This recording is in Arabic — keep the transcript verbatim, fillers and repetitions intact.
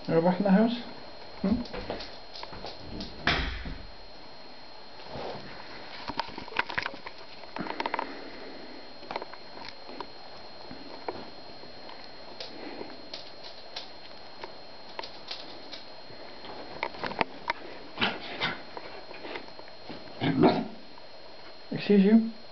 Are we back in the house? Hmm? Excuse you?